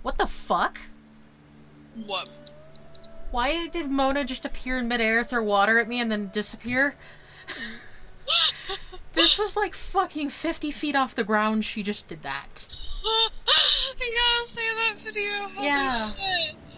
What the fuck? What? Why did Mona just appear in midair, throw water at me, and then disappear? This was like fucking 50 feet off the ground, she just did that. I gotta see that video. Holy Yeah. shit.